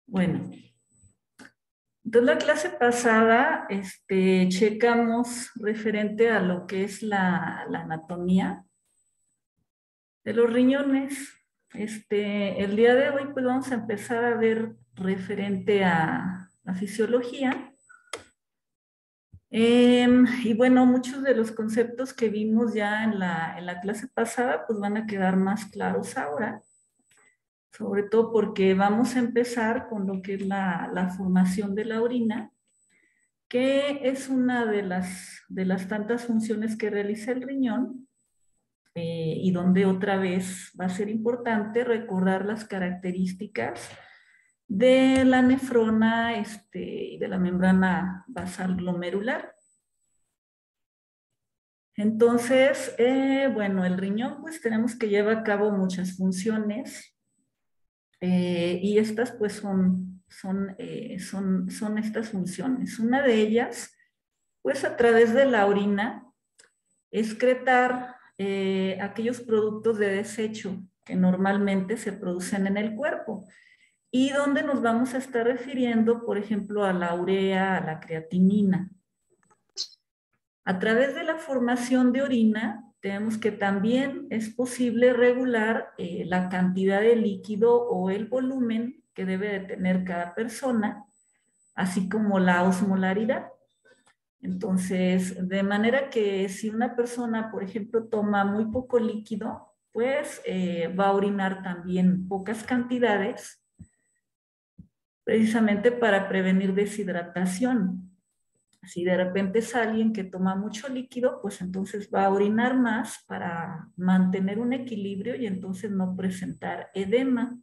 Bueno, entonces la clase pasada checamos referente a lo que es la anatomía de los riñones. El día de hoy pues vamos a empezar a ver referente a la fisiología. Y bueno, muchos de los conceptos que vimos ya en la clase pasada pues van a quedar más claros ahora, sobre todo porque vamos a empezar con lo que es la formación de la orina, que es una de las tantas funciones que realiza el riñón, y donde otra vez va a ser importante recordar las características de la nefrona y de la membrana basal glomerular. Entonces, bueno, el riñón pues tenemos que llevar a cabo muchas funciones, y estas pues son estas funciones. Una de ellas, pues a través de la orina, excretar aquellos productos de desecho que normalmente se producen en el cuerpo y donde nos vamos a estar refiriendo, por ejemplo, a la urea, a la creatinina. A través de la formación de orina, tenemos que también es posible regular la cantidad de líquido o el volumen que debe de tener cada persona, así como la osmolaridad. Entonces, de manera que si una persona, por ejemplo, toma muy poco líquido, pues va a orinar también pocas cantidades, precisamente para prevenir deshidratación. Si de repente es alguien que toma mucho líquido, pues entonces va a orinar más para mantener un equilibrio y entonces no presentar edema.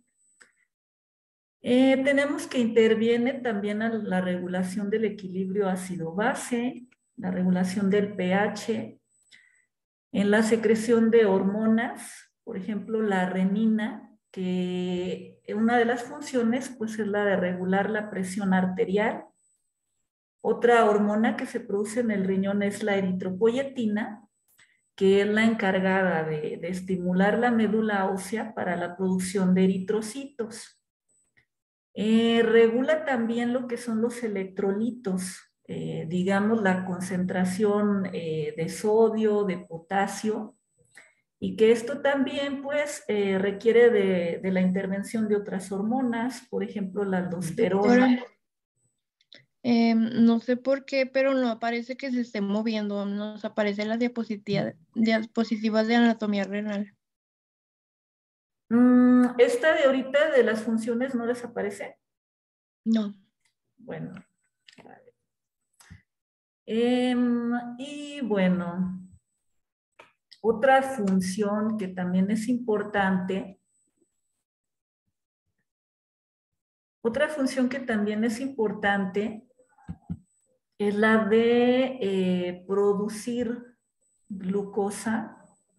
Tenemos que interviene también a la regulación del equilibrio ácido-base, la regulación del pH, en la secreción de hormonas, por ejemplo, la renina, que una de las funciones pues es la de regular la presión arterial. Otra hormona que se produce en el riñón es la eritropoyetina, que es la encargada de estimular la médula ósea para la producción de eritrocitos. Regula también lo que son los electrolitos, digamos la concentración de sodio, de potasio, y que esto también pues requiere de la intervención de otras hormonas, por ejemplo la aldosterona. Doctora, no sé por qué, pero no aparece que se esté moviendo. Nos aparecen las diapositivas de anatomía renal. Esta de ahorita de las funciones no les aparece. No. Bueno, vale. Y bueno, otra función que también es importante, es la de producir glucosa.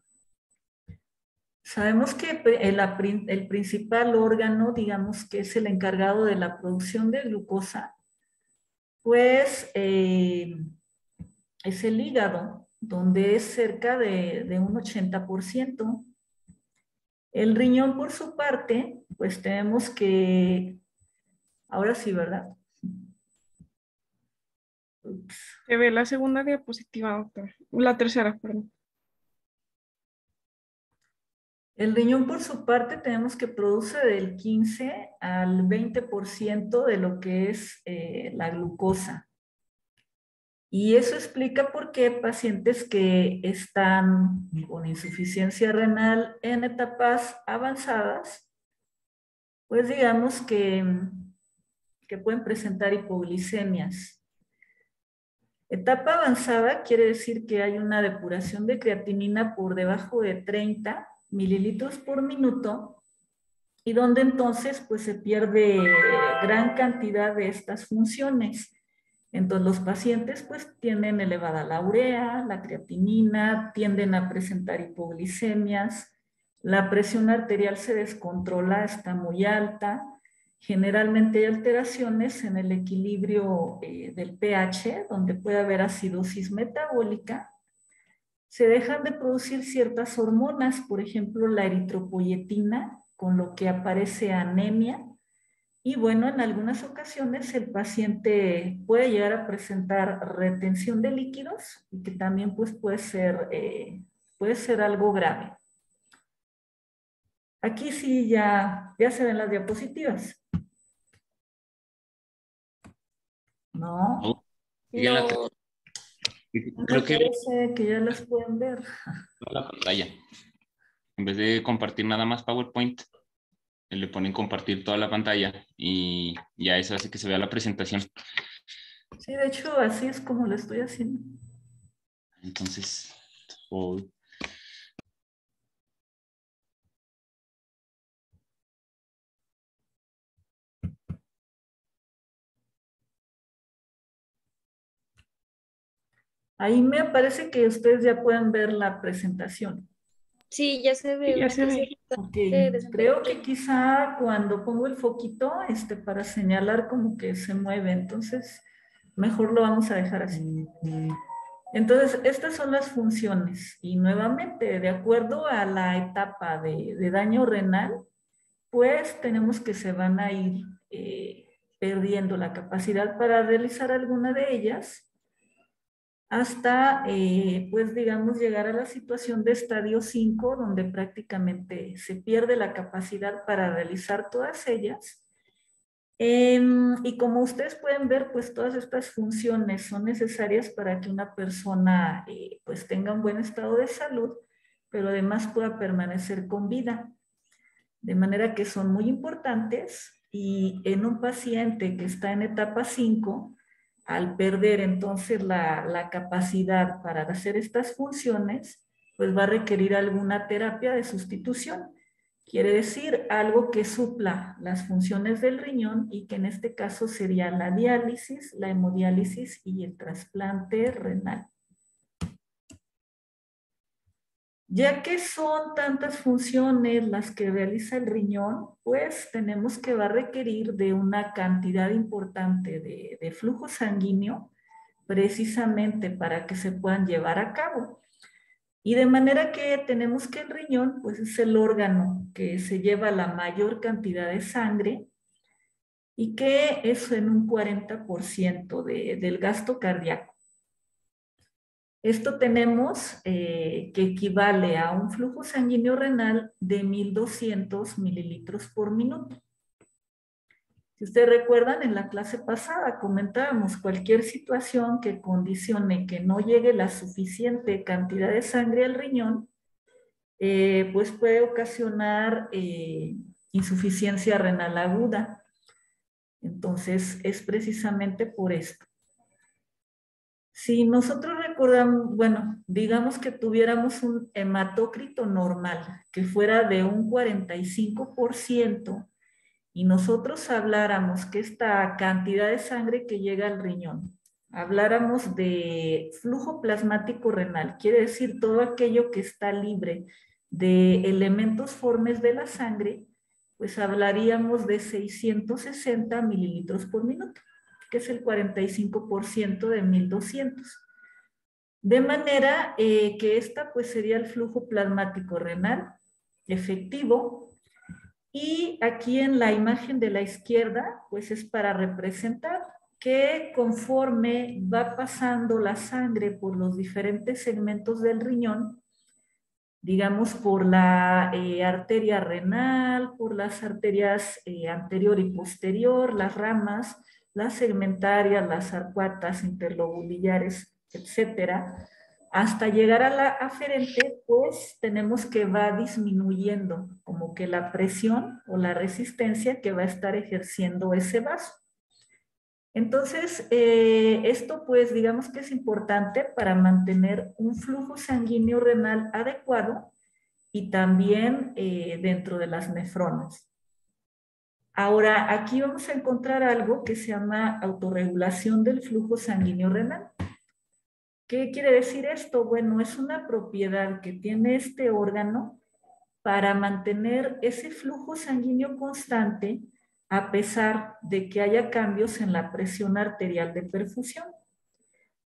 Sabemos que el principal órgano, digamos, que es el encargado de la producción de glucosa, pues es el hígado, donde es cerca de un 80%. El riñón, por su parte, pues tenemos que, ahora sí, ¿verdad? Ups. Se ve la segunda diapositiva, doctor. La tercera, perdón. El riñón, por su parte, tenemos que produce del 15 al 20% de lo que es la glucosa. Y eso explica por qué pacientes que están con insuficiencia renal en etapas avanzadas, pues digamos que pueden presentar hipoglicemias. Etapa avanzada quiere decir que hay una depuración de creatinina por debajo de 30 mililitros por minuto y donde entonces pues se pierde gran cantidad de estas funciones. Entonces los pacientes pues tienen elevada la urea, la creatinina, tienden a presentar hipoglicemias, la presión arterial se descontrola, está muy alta, generalmente hay alteraciones en el equilibrio del pH, donde puede haber acidosis metabólica, se dejan de producir ciertas hormonas, por ejemplo la eritropoyetina, con lo que aparece anemia, Y bueno, en algunas ocasiones el paciente puede llegar a presentar retención de líquidos y que también pues, puede ser algo grave. Aquí sí ya se ven las diapositivas. ¿No? No, sigue en la No, creo que Parece que ya las pueden ver. la pantalla. En vez de compartir nada más PowerPoint, le ponen compartir toda la pantalla y ya eso hace que se vea la presentación. Sí, de hecho, así es como lo estoy haciendo. Entonces, oh, Ahí me parece que ustedes ya pueden ver la presentación. Sí, ya se ve. sí, ya una se ve. Ok, presentación. creo que quizá cuando pongo el foquito, para señalar como que se mueve, entonces mejor lo vamos a dejar así. Entonces, estas son las funciones y nuevamente, de acuerdo a la etapa de daño renal, pues tenemos que se van a ir perdiendo la capacidad para realizar alguna de ellas hasta, pues digamos, llegar a la situación de estadio 5, donde prácticamente se pierde la capacidad para realizar todas ellas. Y como ustedes pueden ver, pues todas estas funciones son necesarias para que una persona pues tenga un buen estado de salud, pero además pueda permanecer con vida. De manera que son muy importantes y en un paciente que está en etapa 5, al perder entonces la capacidad para hacer estas funciones, pues va a requerir alguna terapia de sustitución. Quiere decir algo que supla las funciones del riñón y que en este caso sería la diálisis, la hemodiálisis y el trasplante renal. Ya que son tantas funciones las que realiza el riñón, pues tenemos que va a requerir de una cantidad importante de flujo sanguíneo precisamente para que se puedan llevar a cabo. Y de manera que tenemos que el riñón, pues es el órgano que se lleva la mayor cantidad de sangre y que es en un 40% del gasto cardíaco. Esto tenemos que equivale a un flujo sanguíneo renal de 1,200 mililitros por minuto. Si ustedes recuerdan, en la clase pasada comentábamos cualquier situación que condicione que no llegue la suficiente cantidad de sangre al riñón, pues puede ocasionar insuficiencia renal aguda. Entonces, es precisamente por esto. Si nosotros recordamos, bueno, digamos que tuviéramos un hematócrito normal, que fuera de un 45%, y nosotros habláramos que esta cantidad de sangre que llega al riñón, habláramos de flujo plasmático renal, quiere decir todo aquello que está libre de elementos formes de la sangre, pues hablaríamos de 660 mililitros por minuto, que es el 45% de 1,200. De manera que esta pues sería el flujo plasmático renal efectivo. Y aquí en la imagen de la izquierda pues es para representar que conforme va pasando la sangre por los diferentes segmentos del riñón, digamos por la arteria renal, por las arterias anterior y posterior, las ramas, las segmentarias, las arcuatas, interlobuliares, etcétera, hasta llegar a la aferente, pues tenemos que va disminuyendo como que la presión o la resistencia que va a estar ejerciendo ese vaso. Entonces, esto pues digamos que es importante para mantener un flujo sanguíneo renal adecuado y también dentro de las nefronas. Ahora, aquí vamos a encontrar algo que se llama autorregulación del flujo sanguíneo renal. ¿Qué quiere decir esto? Bueno, es una propiedad que tiene este órgano para mantener ese flujo sanguíneo constante a pesar de que haya cambios en la presión arterial de perfusión.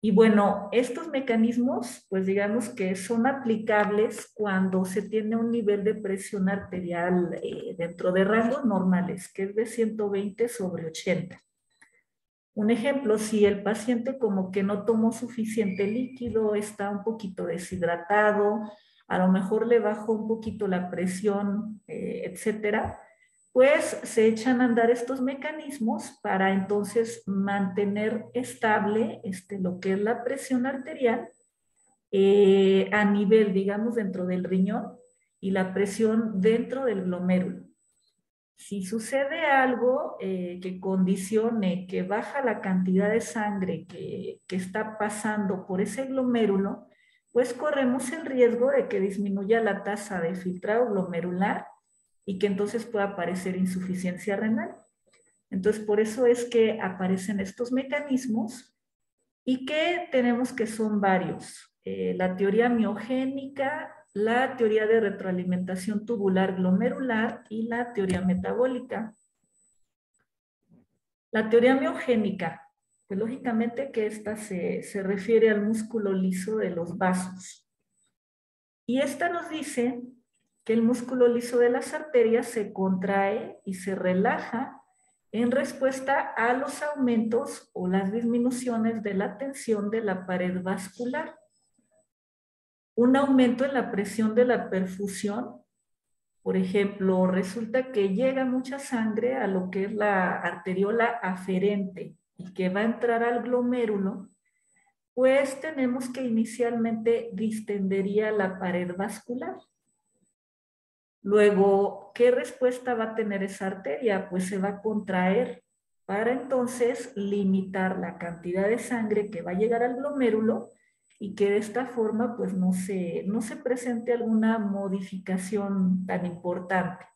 Y bueno, estos mecanismos, pues digamos que son aplicables cuando se tiene un nivel de presión arterial dentro de rangos normales, que es de 120/80. Un ejemplo, si el paciente como que no tomó suficiente líquido, está un poquito deshidratado, a lo mejor le bajó un poquito la presión, etcétera, pues se echan a andar estos mecanismos para entonces mantener estable lo que es la presión arterial a nivel, digamos, dentro del riñón y la presión dentro del glomérulo. Si sucede algo que condicione que baja la cantidad de sangre que está pasando por ese glomérulo, pues corremos el riesgo de que disminuya la tasa de filtrado glomerular y que entonces pueda aparecer insuficiencia renal. Entonces, por eso es que aparecen estos mecanismos y que tenemos que son varios. La teoría miogénica, la teoría de retroalimentación tubular glomerular y la teoría metabólica. La teoría miogénica, pues lógicamente que esta se refiere al músculo liso de los vasos. Y esta nos dice que el músculo liso de las arterias se contrae y se relaja en respuesta a los aumentos o las disminuciones de la tensión de la pared vascular. Un aumento en la presión de la perfusión, por ejemplo, resulta que llega mucha sangre a lo que es la arteriola aferente y que va a entrar al glomérulo, pues tenemos que inicialmente distendería la pared vascular. Luego, ¿qué respuesta va a tener esa arteria? Pues se va a contraer para entonces limitar la cantidad de sangre que va a llegar al glomérulo y que de esta forma pues no se presente alguna modificación tan importante.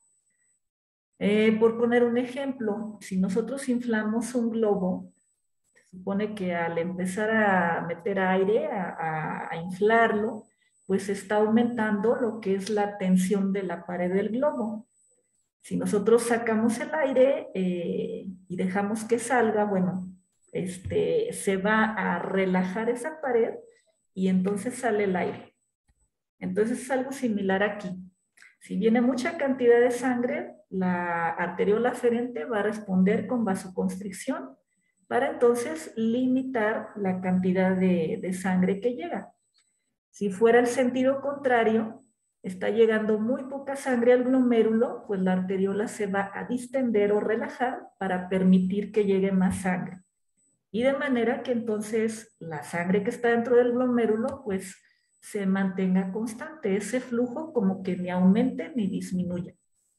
Por poner un ejemplo, si nosotros inflamos un globo, se supone que al empezar a meter aire, a inflarlo, pues está aumentando lo que es la tensión de la pared del globo. Si nosotros sacamos el aire y dejamos que salga, bueno, se va a relajar esa pared y entonces sale el aire. Entonces es algo similar aquí. Si viene mucha cantidad de sangre, la arteriola aferente va a responder con vasoconstricción para entonces limitar la cantidad de sangre que llega. Si fuera el sentido contrario, está llegando muy poca sangre al glomérulo, pues la arteriola se va a distender o relajar para permitir que llegue más sangre. Y de manera que entonces la sangre que está dentro del glomérulo, pues se mantenga constante, ese flujo como que ni aumente ni disminuya.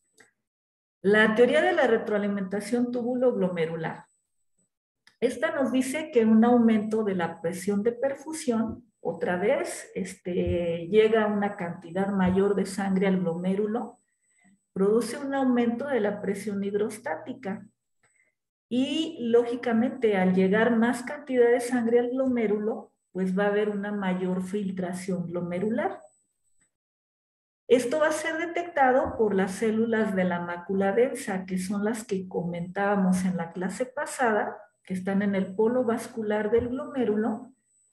La teoría de la retroalimentación túbulo-glomerular. Esta nos dice que un aumento de la presión de perfusión, otra vez, llega a una cantidad mayor de sangre al glomérulo, produce un aumento de la presión hidrostática. Y lógicamente, al llegar más cantidad de sangre al glomérulo, pues va a haber una mayor filtración glomerular. Esto va a ser detectado por las células de la mácula densa, que son las que comentábamos en la clase pasada, que están en el polo vascular del glomérulo,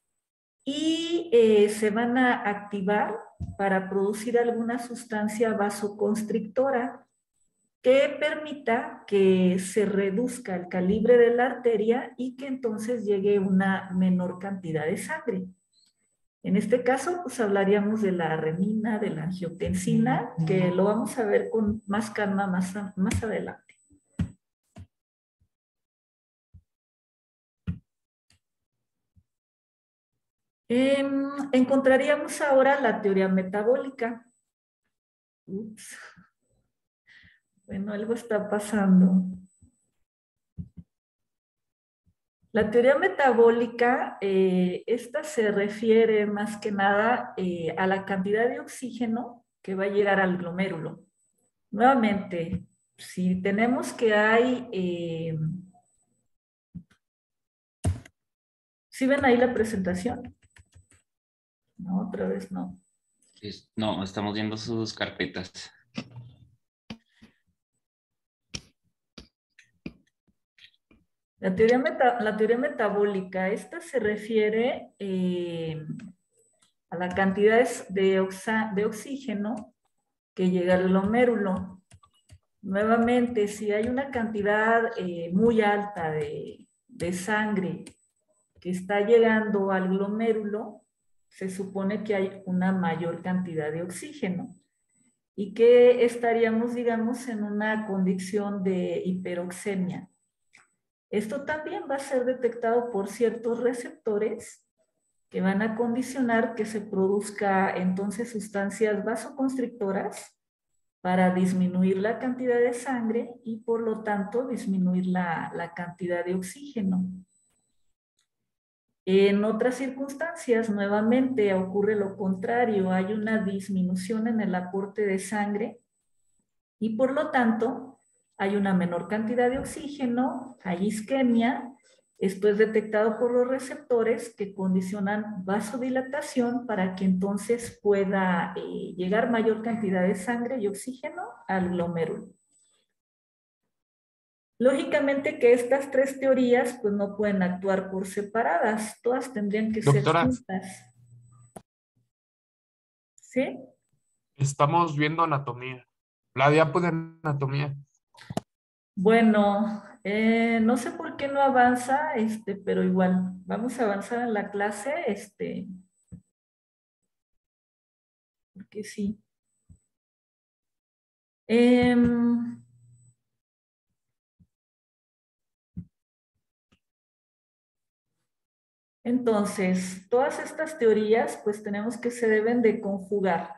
y se van a activar para producir alguna sustancia vasoconstrictora que permita que se reduzca el calibre de la arteria y que entonces llegue una menor cantidad de sangre. En este caso, pues hablaríamos de la renina, de la angiotensina, que lo vamos a ver con más calma más adelante. Encontraríamos ahora la teoría metabólica. Ups. Bueno, algo está pasando. La teoría metabólica, esta se refiere más que nada a la cantidad de oxígeno que va a llegar al glomérulo. Nuevamente, si tenemos que hay... ¿sí ven ahí la presentación? No, otra vez no. No, estamos viendo sus carpetas. La teoría metabólica, esta se refiere a la cantidad de oxígeno que llega al glomérulo. Nuevamente, si hay una cantidad muy alta de sangre que está llegando al glomérulo, se supone que hay una mayor cantidad de oxígeno y que estaríamos, digamos, en una condición de hiperoxemia. Esto también va a ser detectado por ciertos receptores que van a condicionar que se produzca entonces sustancias vasoconstrictoras para disminuir la cantidad de sangre y por lo tanto disminuir la cantidad de oxígeno. En otras circunstancias, nuevamente ocurre lo contrario, hay una disminución en el aporte de sangre y por lo tanto hay una menor cantidad de oxígeno, hay isquemia. Esto es detectado por los receptores que condicionan vasodilatación para que entonces pueda llegar mayor cantidad de sangre y oxígeno al glomérulo. Lógicamente que estas tres teorías pues no pueden actuar por separadas, todas tendrían que ser Doctora, juntas. ¿Sí? estamos viendo anatomía. La diapo de anatomía. Bueno, no sé por qué no avanza, pero igual, vamos a avanzar en la clase, porque sí. Entonces, todas estas teorías, pues tenemos que se deben de conjugar.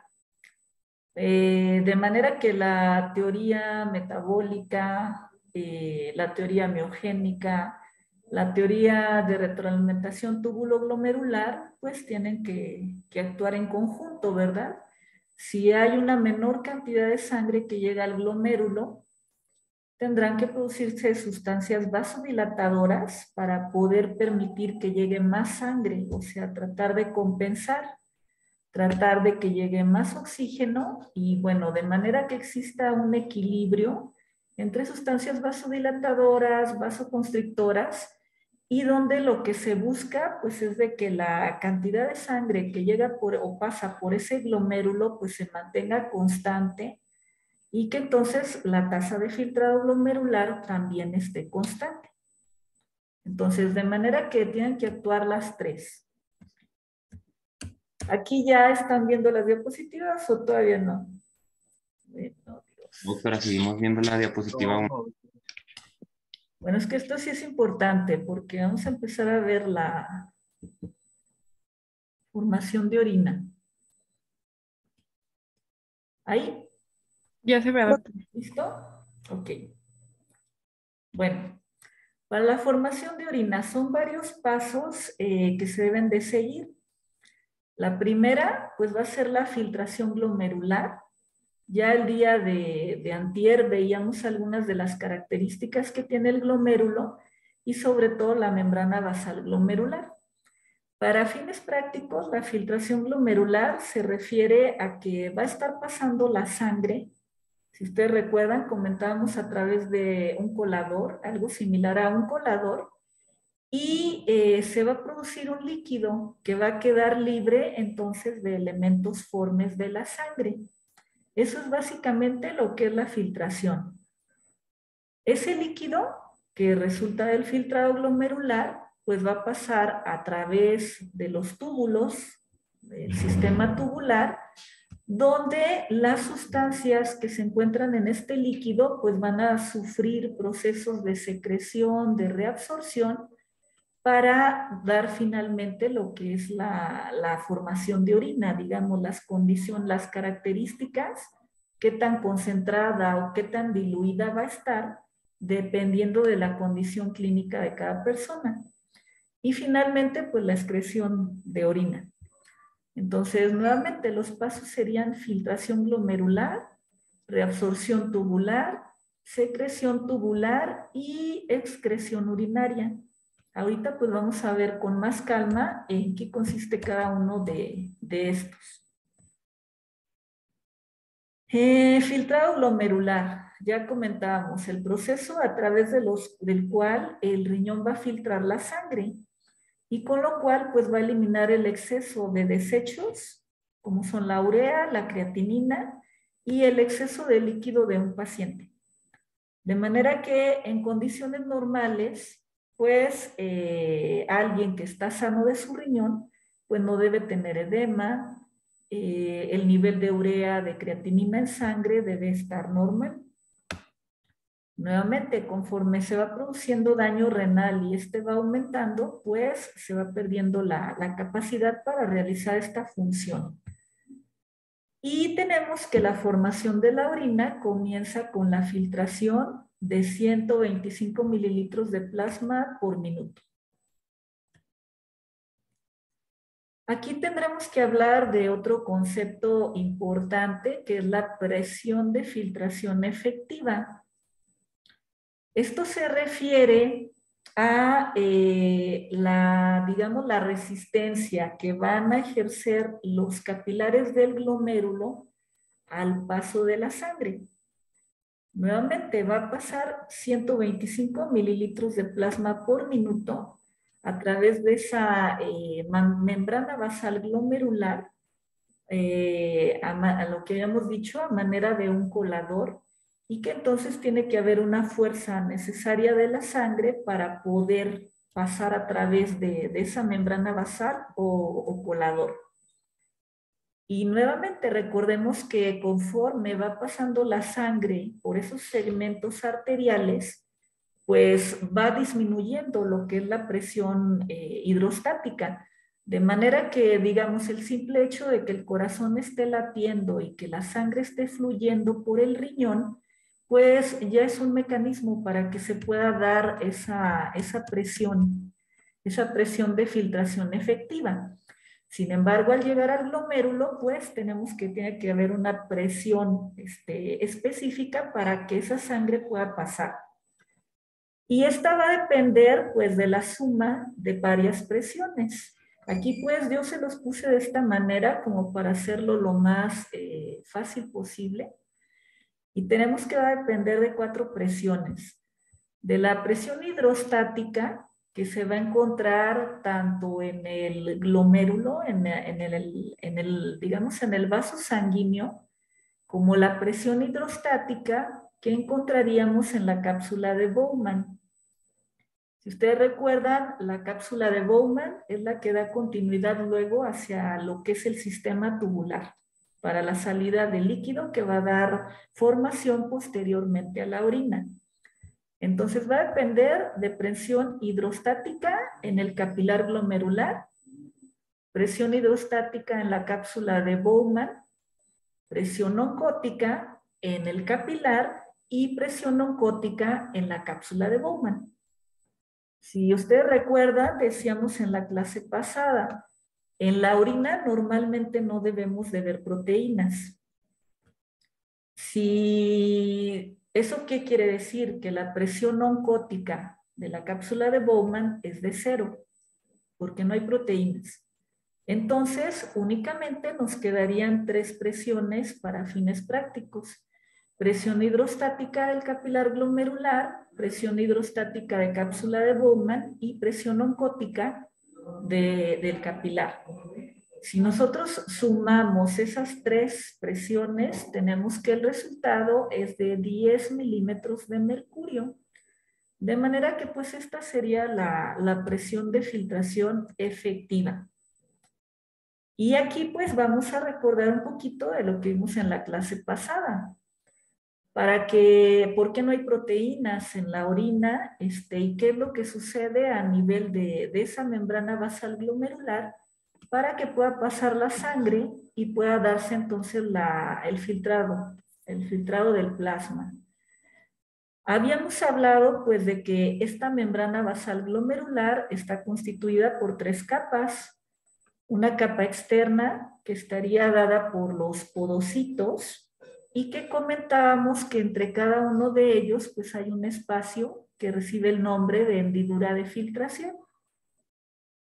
De manera que la teoría metabólica, la teoría miogénica, la teoría de retroalimentación túbulo-glomerular, pues tienen que actuar en conjunto, ¿verdad? Si hay una menor cantidad de sangre que llega al glomérulo, tendrán que producirse sustancias vasodilatadoras para poder permitir que llegue más sangre, o sea, tratar de compensar, tratar de que llegue más oxígeno y bueno, de manera que exista un equilibrio entre sustancias vasodilatadoras, vasoconstrictoras y donde lo que se busca pues es de que la cantidad de sangre que llega o pasa por ese glomérulo pues se mantenga constante y que entonces la tasa de filtrado glomerular también esté constante. Entonces, de manera que tienen que actuar las tres. ¿Aquí ya están viendo las diapositivas o todavía no? No, Dios. Doctora, seguimos viendo la diapositiva 1. Bueno, es que esto sí es importante porque vamos a empezar a ver la formación de orina. ¿Ahí? Ya se ve, doctor. ¿Listo? Ok. Bueno, para la formación de orina son varios pasos que se deben de seguir. La primera, pues va a ser la filtración glomerular. Ya el día de antier veíamos algunas de las características que tiene el glomérulo y sobre todo la membrana basal glomerular. Para fines prácticos, la filtración glomerular se refiere a que va a estar pasando la sangre. Si ustedes recuerdan, comentábamos a través de un colador, algo similar a un colador, y se va a producir un líquido que va a quedar libre entonces de elementos formes de la sangre. Eso es básicamente lo que es la filtración. Ese líquido que resulta del filtrado glomerular, pues va a pasar a través de los túbulos, del sistema tubular, donde las sustancias que se encuentran en este líquido, pues van a sufrir procesos de secreción, de reabsorción, para dar finalmente lo que es la formación de orina, digamos, las condiciones, las características, qué tan concentrada o qué tan diluida va a estar, dependiendo de la condición clínica de cada persona. Y finalmente, pues la excreción de orina. Entonces, nuevamente los pasos serían filtración glomerular, reabsorción tubular, secreción tubular y excreción urinaria. Ahorita pues vamos a ver con más calma en qué consiste cada uno de estos. Filtrado glomerular. ya comentábamos, el proceso a través del cual el riñón va a filtrar la sangre y con lo cual pues va a eliminar el exceso de desechos, como son la urea, la creatinina y el exceso de líquido de un paciente. De manera que en condiciones normales, pues alguien que está sano de su riñón, pues no debe tener edema, el nivel de urea, de creatinina en sangre debe estar normal. Nuevamente, conforme se va produciendo daño renal y este va aumentando, pues se va perdiendo la capacidad para realizar esta función. Y tenemos que la formación de la orina comienza con la filtración de 125 mililitros de plasma por minuto. Aquí tendremos que hablar de otro concepto importante que es la presión de filtración efectiva. Esto se refiere a digamos, la resistencia que van a ejercer los capilares del glomérulo al paso de la sangre. Nuevamente va a pasar 125 mililitros de plasma por minuto a través de esa membrana basal glomerular, a lo que habíamos dicho, a manera de un colador, y que entonces tiene que haber una fuerza necesaria de la sangre para poder pasar a través de esa membrana basal o colador. Y nuevamente recordemos que conforme va pasando la sangre por esos segmentos arteriales, pues va disminuyendo lo que es la presión hidrostática. De manera que, digamos, el simple hecho de que el corazón esté latiendo y que la sangre esté fluyendo por el riñón, pues ya es un mecanismo para que se pueda dar esa presión de filtración efectiva. Sin embargo, al llegar al glomérulo, pues tiene que haber una presión específica para que esa sangre pueda pasar. Y esta va a depender, pues, de la suma de varias presiones. Aquí, pues, yo se los puse de esta manera como para hacerlo lo más fácil posible. Y tenemos que va a depender de 4 presiones. De la presión hidrostática, que se va a encontrar tanto en el glomérulo, digamos, en el vaso sanguíneo, como la presión hidrostática que encontraríamos en la cápsula de Bowman. Si ustedes recuerdan, la cápsula de Bowman es la que da continuidad luego hacia lo que es el sistema tubular, para la salida de líquido que va a dar formación posteriormente a la orina. Entonces va a depender de presión hidrostática en el capilar glomerular, presión hidrostática en la cápsula de Bowman, presión oncótica en el capilar y presión oncótica en la cápsula de Bowman. Si ustedes recuerdan, decíamos en la clase pasada, en la orina normalmente no debemos de ver proteínas. ¿Eso qué quiere decir? Que la presión oncótica de la cápsula de Bowman es de 0, porque no hay proteínas. Entonces, únicamente nos quedarían 3 presiones para fines prácticos. Presión hidrostática del capilar glomerular, presión hidrostática de cápsula de Bowman y presión oncótica del capilar. Si nosotros sumamos esas 3 presiones, tenemos que el resultado es de 10 milímetros de mercurio. De manera que pues esta sería la presión de filtración efectiva. Y aquí pues vamos a recordar un poquito de lo que vimos en la clase pasada. ¿Por qué no hay proteínas en la orina? ¿Y qué es lo que sucede a nivel de esa membrana basal glomerular para que pueda pasar la sangre y pueda darse entonces el filtrado del plasma? Habíamos hablado pues de que esta membrana basal glomerular está constituida por 3 capas. Una capa externa que estaría dada por los podocitos y que comentábamos que entre cada uno de ellos pues hay un espacio que recibe el nombre de hendidura de filtración.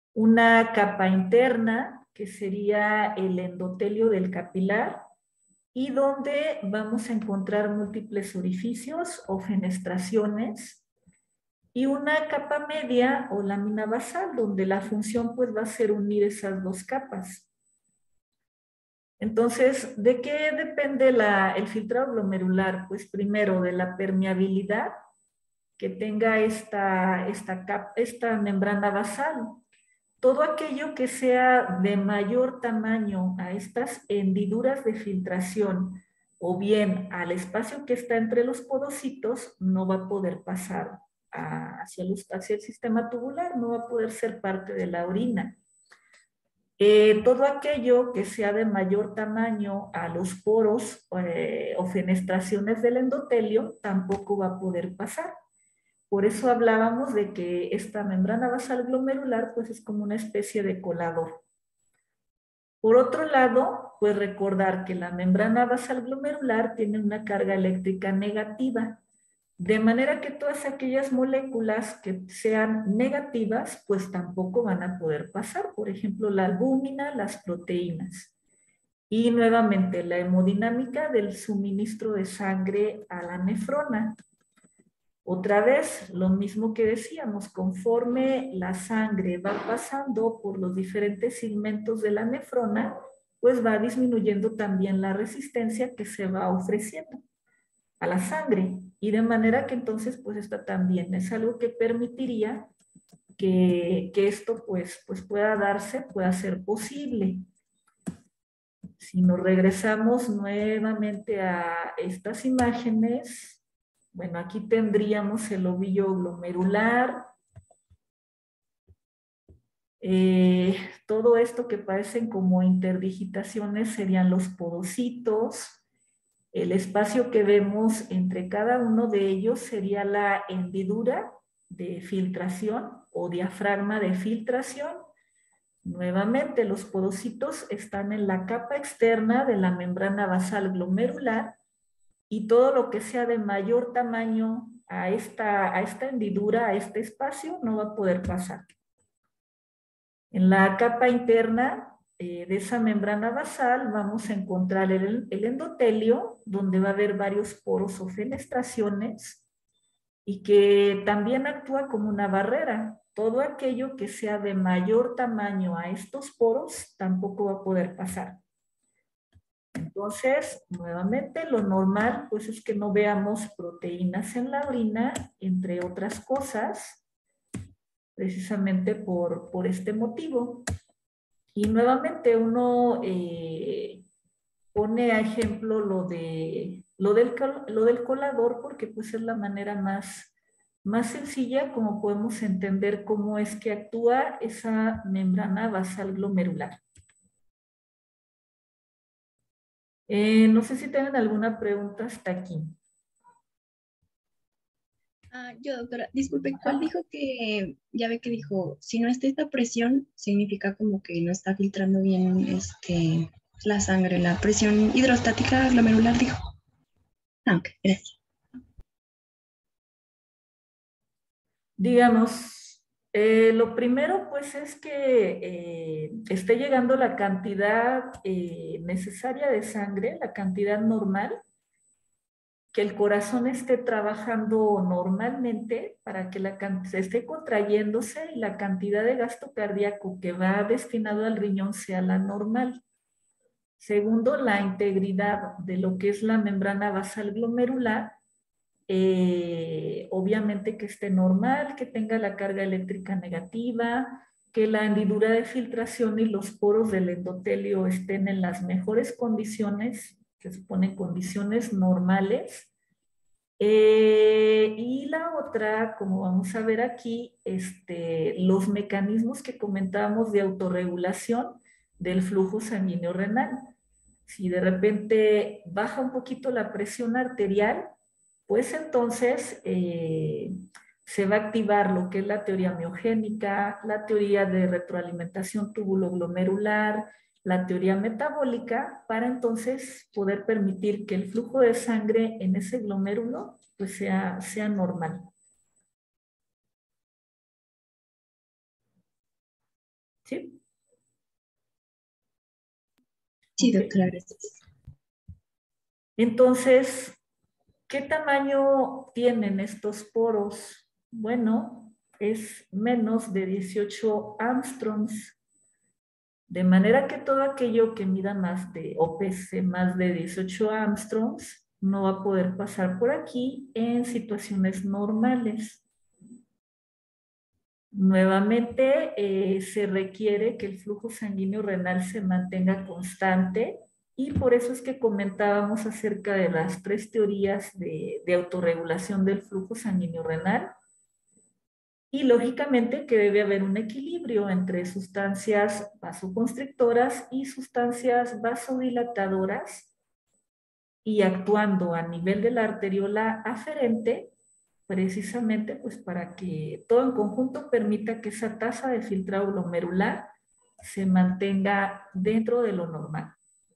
Una capa interna que sería el endotelio del capilar y donde vamos a encontrar múltiples orificios o fenestraciones y una capa media o lámina basal, donde la función pues va a ser unir esas dos capas. Entonces, ¿de qué depende el filtrado glomerular? Pues primero de la permeabilidad que tenga esta membrana basal. Todo aquello que sea de mayor tamaño a estas hendiduras de filtración o bien al espacio que está entre los podocitos no va a poder pasar hacia el sistema tubular, no va a poder ser parte de la orina. Todo aquello que sea de mayor tamaño a los poros o fenestraciones del endotelio tampoco va a poder pasar. Por eso hablábamos de que esta membrana basal glomerular pues es como una especie de colador. Por otro lado, pues recordar que la membrana basal glomerular tiene una carga eléctrica negativa, de manera que todas aquellas moléculas que sean negativas pues tampoco van a poder pasar. Por ejemplo, la albúmina, las proteínas. Y nuevamente la hemodinámica del suministro de sangre a la nefrona. Otra vez, lo mismo que decíamos, conforme la sangre va pasando por los diferentes segmentos de la nefrona, pues va disminuyendo también la resistencia que se va ofreciendo a la sangre. Y de manera que entonces, pues esta también es algo que permitiría que esto pues pueda darse, pueda ser posible. Si nos regresamos nuevamente a estas imágenes, bueno, aquí tendríamos el ovillo glomerular. Todo esto que parecen como interdigitaciones serían los podocitos. El espacio que vemos entre cada uno de ellos sería la hendidura de filtración o diafragma de filtración. Nuevamente, los podocitos están en la capa externa de la membrana basal glomerular y todo lo que sea de mayor tamaño a esta hendidura, a este espacio, no va a poder pasar. En la capa interna de esa membrana basal vamos a encontrar el endotelio, donde va a haber varios poros o fenestraciones y que también actúa como una barrera. Todo aquello que sea de mayor tamaño a estos poros tampoco va a poder pasar. Entonces, nuevamente, lo normal pues es que no veamos proteínas en la orina, entre otras cosas, precisamente por este motivo. Y nuevamente uno pone a ejemplo lo del colador porque pues es la manera más sencilla como podemos entender cómo es que actúa esa membrana basal glomerular. No sé si tienen alguna pregunta hasta aquí. Yo, doctora, disculpe, ¿cuál dijo que, ya ve que dijo, si no está esta presión, significa como que no está filtrando bien la sangre, la presión hidrostática glomerular, dijo? Ok, gracias. Digamos, lo primero pues es que esté llegando la cantidad necesaria de sangre, la cantidad normal, que el corazón esté trabajando normalmente para que se esté contrayéndose y la cantidad de gasto cardíaco que va destinado al riñón sea la normal. Segundo, la integridad de lo que es la membrana basal glomerular, obviamente que esté normal, que tenga la carga eléctrica negativa, que la hendidura de filtración y los poros del endotelio estén en las mejores condiciones, se suponen condiciones normales. Y la otra, como vamos a ver aquí, los mecanismos que comentábamos de autorregulación del flujo sanguíneo renal. Si de repente baja un poquito la presión arterial, pues entonces se va a activar lo que es la teoría miogénica, la teoría de retroalimentación túbulo-glomerular, la teoría metabólica, para entonces poder permitir que el flujo de sangre en ese glomérulo pues sea normal. ¿Sí? Sí, Ok. doctora, gracias. Entonces, ¿qué tamaño tienen estos poros? Bueno, es menos de 18 angstroms. De manera que todo aquello que mida más de, o pese más de 18 angstroms, no va a poder pasar por aquí en situaciones normales. Nuevamente, se requiere que el flujo sanguíneo renal se mantenga constante y por eso es que comentábamos acerca de las 3 teorías de autorregulación del flujo sanguíneo renal. Y lógicamente que debe haber un equilibrio entre sustancias vasoconstrictoras y sustancias vasodilatadoras y actuando a nivel de la arteriola aferente, precisamente pues para que todo en conjunto permita que esa tasa de filtrado glomerular se mantenga dentro de lo normal.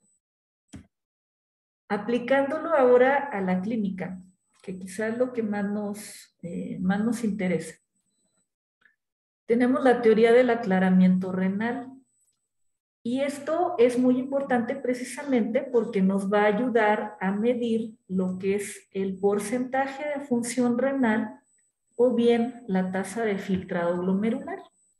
Aplicándolo ahora a la clínica, que quizás es lo que más nos interesa. Tenemos la teoría del aclaramiento renal. Y esto es muy importante precisamente porque nos va a ayudar a medir lo que es el porcentaje de función renal o bien la tasa de filtrado glomerular.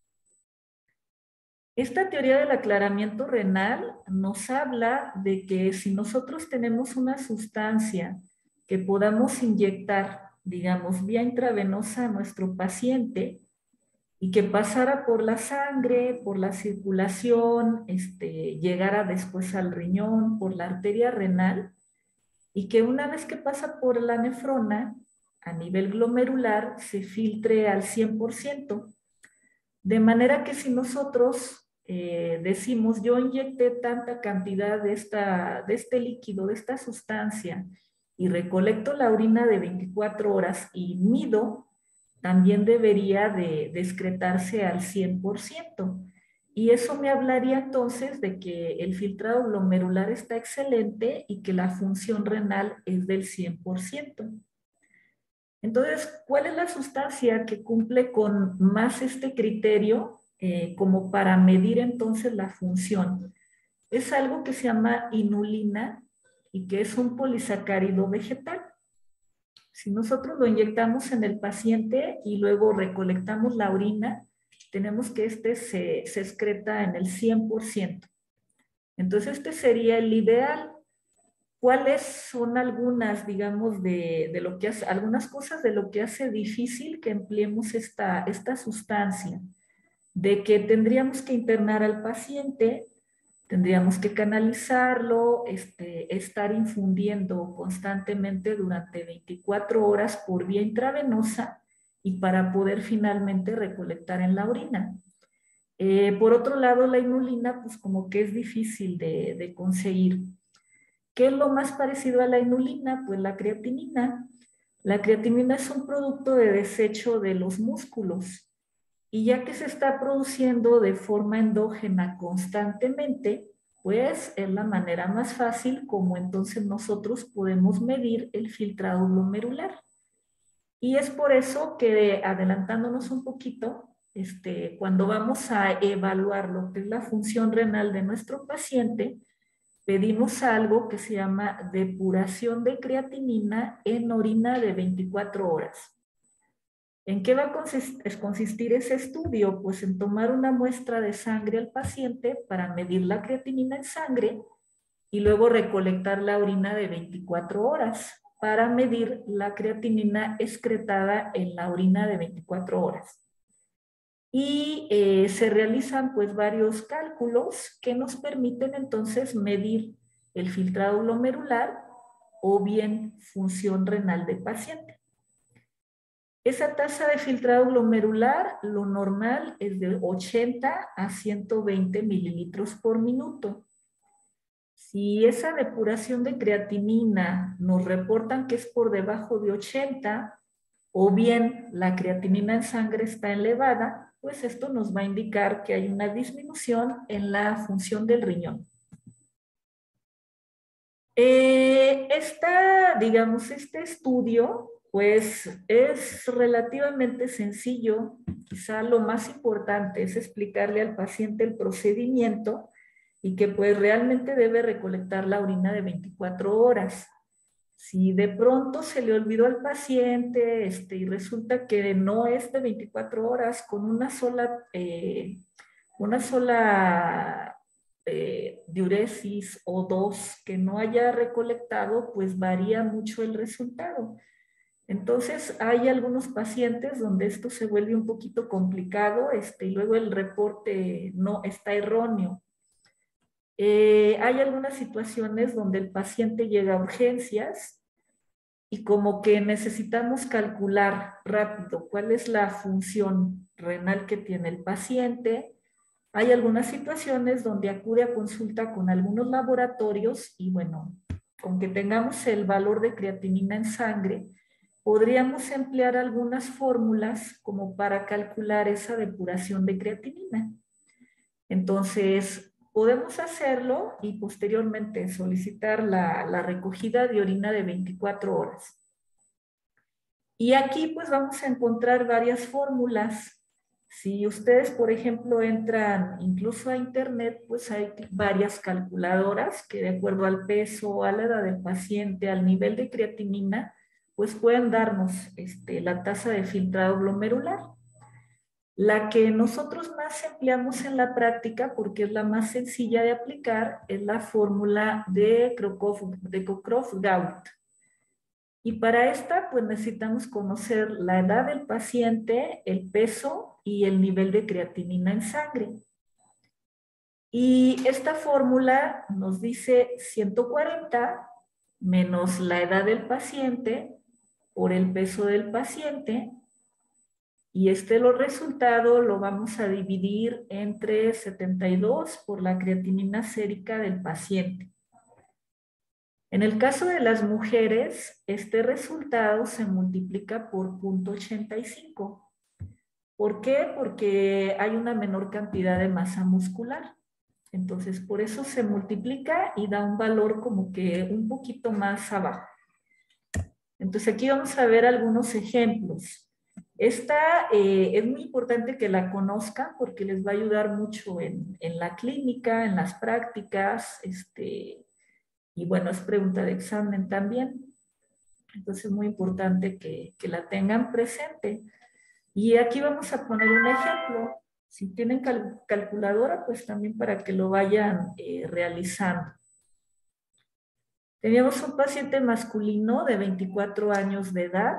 Esta teoría del aclaramiento renal nos habla de que si nosotros tenemos una sustancia que podamos inyectar, digamos, vía intravenosa a nuestro paciente, y que pasara por la sangre, por la circulación, llegara después al riñón, por la arteria renal, y que una vez que pasa por la nefrona, a nivel glomerular, se filtre al 100%. De manera que si nosotros decimos, yo inyecté tanta cantidad de este líquido, de esta sustancia, y recolecto la orina de 24 horas y mido, también debería de excretarse al 100%. Y eso me hablaría entonces de que el filtrado glomerular está excelente y que la función renal es del 100%. Entonces, ¿cuál es la sustancia que cumple con más este criterio como para medir entonces la función? Es algo que se llama inulina y que es un polisacárido vegetal. Si nosotros lo inyectamos en el paciente y luego recolectamos la orina, tenemos que se excreta en el 100%. Entonces, este sería el ideal. ¿Cuáles son algunas, digamos, de lo que hace, algunas cosas de lo que hace difícil que empleemos esta sustancia? De que tendríamos que internar al paciente, tendríamos que canalizarlo, estar infundiendo constantemente durante 24 horas por vía intravenosa y para poder finalmente recolectar en la orina. Por otro lado, la inulina, pues como que es difícil de conseguir. ¿Qué es lo más parecido a la inulina? Pues la creatinina. La creatinina es un producto de desecho de los músculos. Y ya que se está produciendo de forma endógena constantemente, pues es la manera más fácil como entonces nosotros podemos medir el filtrado glomerular. Y es por eso que, adelantándonos un poquito, cuando vamos a evaluar lo que es la función renal de nuestro paciente, pedimos algo que se llama depuración de creatinina en orina de 24 horas. ¿En qué va a consistir ese estudio? Pues en tomar una muestra de sangre al paciente para medir la creatinina en sangre y luego recolectar la orina de 24 horas para medir la creatinina excretada en la orina de 24 horas. Y se realizan pues varios cálculos que nos permiten entonces medir el filtrado glomerular o bien función renal del paciente. Esa tasa de filtrado glomerular, lo normal es de 80 a 120 mililitros por minuto. Si esa depuración de creatinina nos reportan que es por debajo de 80, o bien la creatinina en sangre está elevada, pues esto nos va a indicar que hay una disminución en la función del riñón. Este estudio pues es relativamente sencillo. Quizá lo más importante es explicarle al paciente el procedimiento y que pues realmente debe recolectar la orina de 24 horas. Si de pronto se le olvidó al paciente y resulta que no es de 24 horas, con una sola diuresis o dos que no haya recolectado, pues varía mucho el resultado. Entonces, hay algunos pacientes donde esto se vuelve un poquito complicado y luego el reporte no está erróneo. Hay algunas situaciones donde el paciente llega a urgencias y como que necesitamos calcular rápido cuál es la función renal que tiene el paciente. Hay algunas situaciones donde acude a consulta con algunos laboratorios y bueno, con que tengamos el valor de creatinina en sangre, podríamos emplear algunas fórmulas como para calcular esa depuración de creatinina. Entonces, podemos hacerlo y posteriormente solicitar la recogida de orina de 24 horas. Y aquí pues vamos a encontrar varias fórmulas. Si ustedes, por ejemplo, entran incluso a internet, pues hay varias calculadoras que de acuerdo al peso, a la edad del paciente, al nivel de creatinina, pues pueden darnos la tasa de filtrado glomerular. La que nosotros más empleamos en la práctica, porque es la más sencilla de aplicar, es la fórmula de Cockcroft-Gault. Y para esta, pues necesitamos conocer la edad del paciente, el peso y el nivel de creatinina en sangre. Y esta fórmula nos dice 140 menos la edad del paciente por el peso del paciente. Y los resultados lo vamos a dividir entre 72 por la creatinina sérica del paciente. En el caso de las mujeres, este resultado se multiplica por 0.85. ¿Por qué? Porque hay una menor cantidad de masa muscular. Entonces, por eso se multiplica y da un valor como que un poquito más abajo. Entonces, aquí vamos a ver algunos ejemplos. Esta es muy importante que la conozcan porque les va a ayudar mucho en la clínica, en las prácticas, y bueno, es pregunta de examen también. Entonces es muy importante que la tengan presente. Y aquí vamos a poner un ejemplo. Si tienen calculadora, pues también para que lo vayan realizando. Teníamos un paciente masculino de 24 años de edad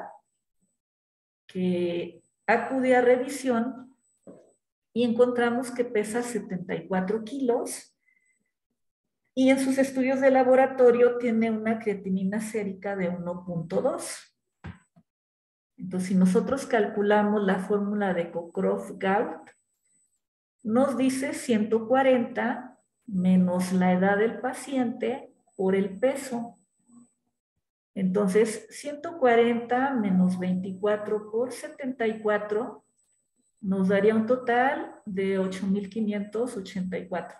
que acude a revisión y encontramos que pesa 74 kilos y en sus estudios de laboratorio tiene una creatinina sérica de 1.2. Entonces, si nosotros calculamos la fórmula de Cockcroft-Gault, nos dice 140 menos la edad del paciente por el peso. Entonces, 140 menos 24 por 74 nos daría un total de 8.584.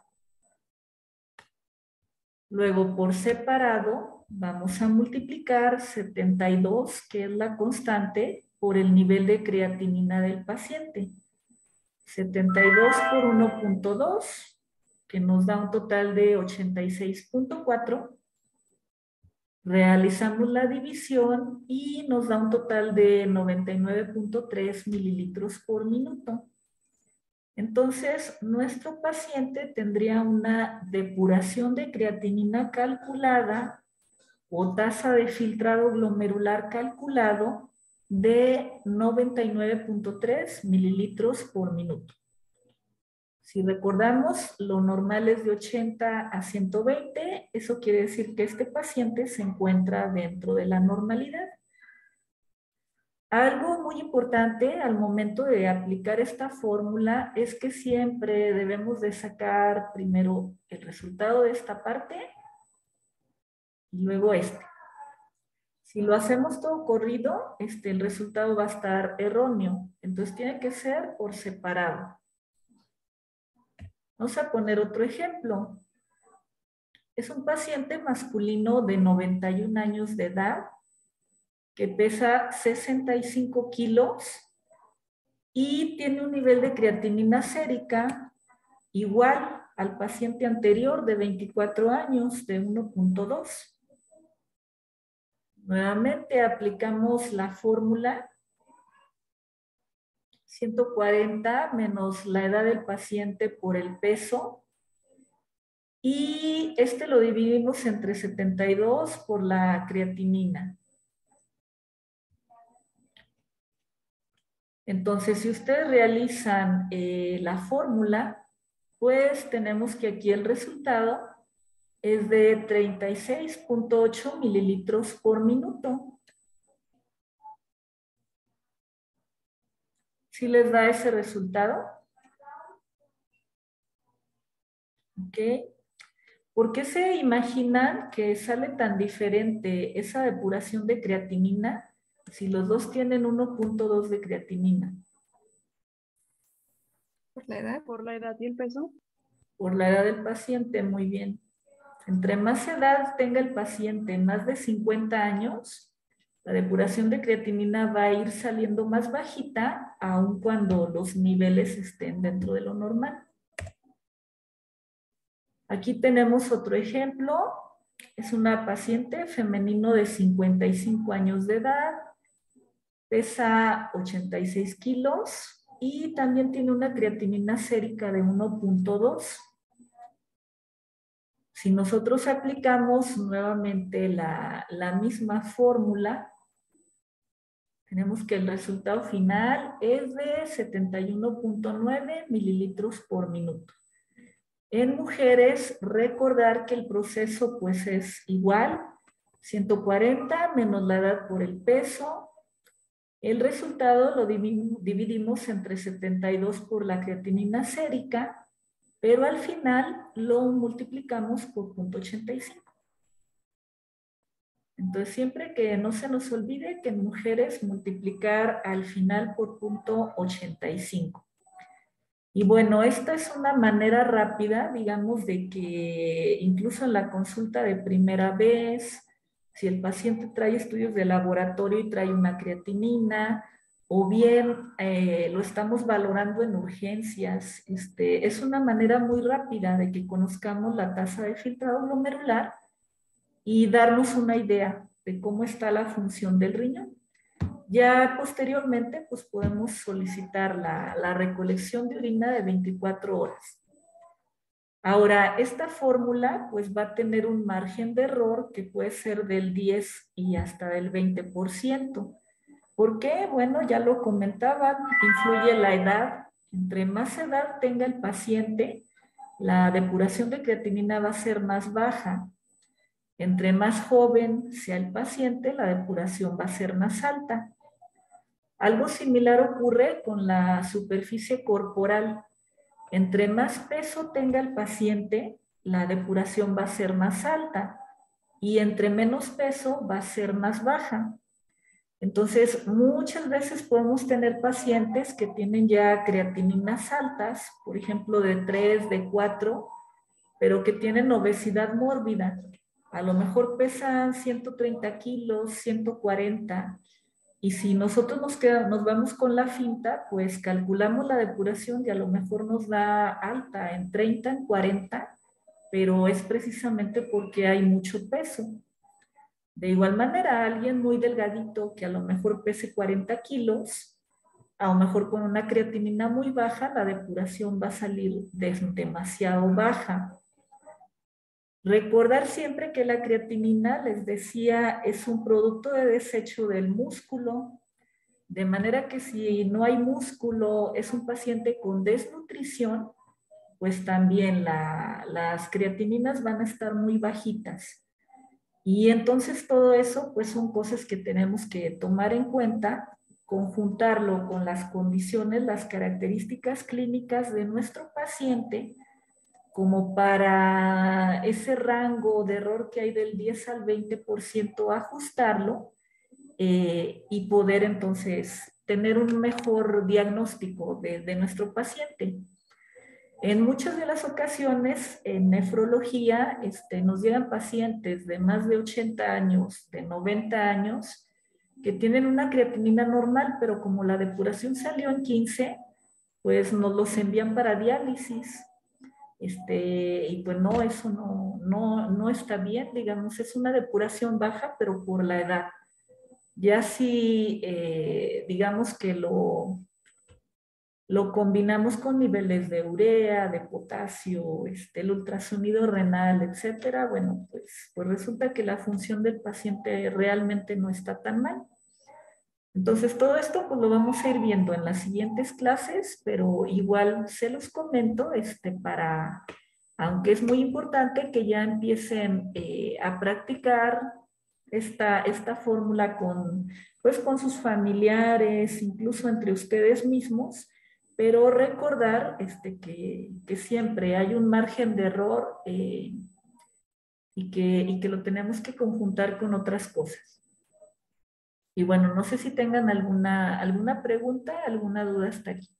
Luego, por separado, vamos a multiplicar 72, que es la constante, por el nivel de creatinina del paciente. 72 por 1.2, que nos da un total de 86.4. Realizamos la división y nos da un total de 99.3 mililitros por minuto. Entonces, nuestro paciente tendría una depuración de creatinina calculada o tasa de filtrado glomerular calculado de 99.3 mililitros por minuto. Si recordamos, lo normal es de 80 a 120, eso quiere decir que este paciente se encuentra dentro de la normalidad. Algo muy importante al momento de aplicar esta fórmula es que siempre debemos de sacar primero el resultado de esta parte y luego este. Si lo hacemos todo corrido, el resultado va a estar erróneo. Entonces tiene que ser por separado. Vamos a poner otro ejemplo. Es un paciente masculino de 91 años de edad que pesa 65 kilos y tiene un nivel de creatinina sérica igual al paciente anterior de 24 años de 1.2. Nuevamente aplicamos la fórmula 140 menos la edad del paciente por el peso. Y este lo dividimos entre 72 por la creatinina. Entonces, si ustedes realizan la fórmula, pues tenemos que aquí el resultado es de 36.8 mililitros por minuto. ¿Sí les da ese resultado? Ok. ¿Por qué se imaginan que sale tan diferente esa depuración de creatinina si los dos tienen 1.2 de creatinina? ¿Por la edad? ¿Por la edad y el peso? Por la edad del paciente, muy bien. Entre más edad tenga el paciente, más de 50 años, la depuración de creatinina va a ir saliendo más bajita, aun cuando los niveles estén dentro de lo normal. Aquí tenemos otro ejemplo. Es una paciente femenino de 55 años de edad, pesa 86 kilos y también tiene una creatinina sérica de 1.2. Si nosotros aplicamos nuevamente la misma fórmula, tenemos que el resultado final es de 71.9 mililitros por minuto. En mujeres, recordar que el proceso pues es igual, 140 menos la edad por el peso. El resultado lo dividimos entre 72 por la creatinina sérica, pero al final lo multiplicamos por 0.85. Entonces, siempre que no se nos olvide que en mujeres multiplicar al final por 0.85. Y bueno, esta es una manera rápida, digamos, de que incluso en la consulta de primera vez, si el paciente trae estudios de laboratorio y trae una creatinina, o bien lo estamos valorando en urgencias, es una manera muy rápida de que conozcamos la tasa de filtrado glomerular y darnos una idea de cómo está la función del riñón. Ya posteriormente, pues podemos solicitar la recolección de orina de 24 horas. Ahora, esta fórmula pues va a tener un margen de error que puede ser del 10 y hasta del 20%. ¿Por qué? Bueno, ya lo comentaban, influye la edad. Entre más edad tenga el paciente, la depuración de creatinina va a ser más baja. Entre más joven sea el paciente, la depuración va a ser más alta. Algo similar ocurre con la superficie corporal. Entre más peso tenga el paciente, la depuración va a ser más alta y entre menos peso va a ser más baja. Entonces, muchas veces podemos tener pacientes que tienen ya creatininas altas, por ejemplo, de 3, de 4, pero que tienen obesidad mórbida. A lo mejor pesan 130 kilos, 140. Y si nosotros nos vamos con la finta, pues calculamos la depuración y a lo mejor nos da alta en 30, en 40, pero es precisamente porque hay mucho peso. De igual manera, alguien muy delgadito que a lo mejor pese 40 kilos, a lo mejor con una creatinina muy baja, la depuración va a salir demasiado baja. Recordar siempre que la creatinina, les decía, es un producto de desecho del músculo, de manera que si no hay músculo, es un paciente con desnutrición, pues también las creatininas van a estar muy bajitas. Y entonces todo eso, pues son cosas que tenemos que tomar en cuenta, conjuntarlo con las condiciones, las características clínicas de nuestro paciente, como para ese rango de error que hay del 10 al 20% ajustarlo y poder entonces tener un mejor diagnóstico de nuestro paciente. En muchas de las ocasiones en nefrología nos llegan pacientes de más de 80 años, de 90 años, que tienen una creatinina normal, pero como la depuración salió en 15, pues nos los envían para diálisis. Y pues no, eso no está bien, digamos, es una depuración baja, pero por la edad. Ya si, digamos que lo combinamos con niveles de urea, de potasio, el ultrasonido renal, etcétera, bueno, pues resulta que la función del paciente realmente no está tan mal. Entonces, todo esto pues lo vamos a ir viendo en las siguientes clases, pero igual se los comento aunque es muy importante que ya empiecen a practicar esta fórmula pues con sus familiares, incluso entre ustedes mismos, pero recordar que siempre hay un margen de error y que lo tenemos que conjuntar con otras cosas. Y bueno, no sé si tengan alguna pregunta, alguna duda hasta aquí.